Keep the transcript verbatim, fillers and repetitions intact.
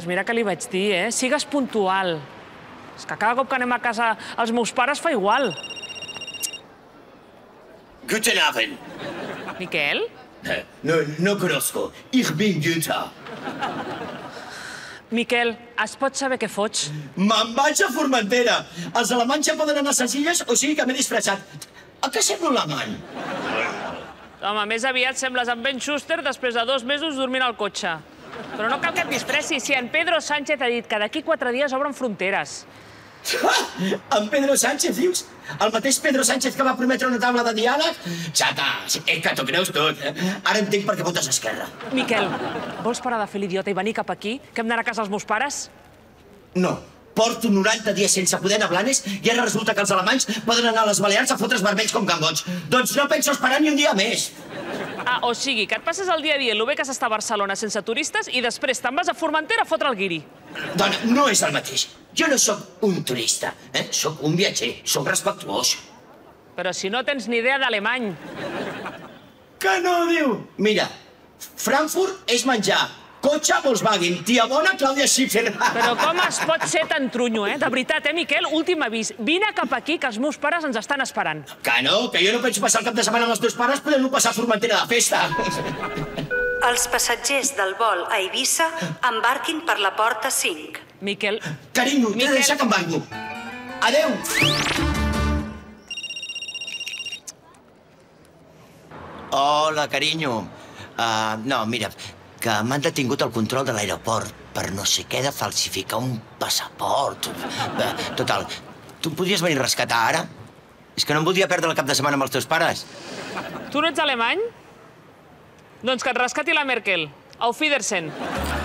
Doncs mira què li vaig dir, eh? Sigues puntual. És que cada cop que anem a casa els meus pares fa igual. Guten Abend. Miquel? No, no conozco. Ich bin Günther. Miquel, es pot saber què fots? Me'n vaig a Formentera. Els alemanys ja poden anar senzilles, o sigui que m'he disfressat. A què sembla un alemany? Home, més aviat sembles en Ben Schuster després de dos mesos dormint al cotxe. Però no cal que et disfressis, si en Pedro Sánchez ha dit que d'aquí quatre dies obren fronteres. Ah, en Pedro Sánchez, dius? El mateix Pedro Sánchez que va prometre una taula de diàleg? Xata, és que t'ho creus tot. Ara entenc per què votes a Esquerra. Miquel, vols parar de fer l'idiota i venir cap aquí, que hem d'anar a casa dels meus pares? No. Porto noranta dies sense poder anar a Blanes i ara resulta que els alemanys poden anar a les Balears a fotre's vermells com gambots. Doncs no penso esperar ni un dia més. Ah, o sigui, que et passes el dia dient lo bé que s'està a Barcelona sense turistes i després te'n vas a Formentera a fotre el guiri. Dona, no és el mateix. Jo no sóc un turista, eh? Sóc un viatger, sóc respectuós. Però si no tens ni idea d'alemany. Que no, diu? Mira, Frankfurt és menjar. Cotxe Volkswagen, tia bona Clàudia Schiffer. Però com es pot ser tan trunyo, eh? De veritat, eh, Miquel? Últim avís. Vine cap aquí, que els meus pares ens estan esperant. Que no, que jo no penso passar el cap de setmana amb els teus pares, podem-no passar a Formentera de festa. Els passatgers del vol a Eivissa embarquin per la porta cinc. Miquel... Carinyo, t'he de deixar que em vango. Adéu. Hola, carinyo. Uh, no, mira, que m'han detingut al control de l'aeroport per no sé què de falsificar un passaport. Uh, total, tu em podries venir a rescatar ara? És que no em voldria perdre el cap de setmana amb els teus pares. Tu no ets alemany? Doncs que et rescati la Merkel. Auf Wiedersehen.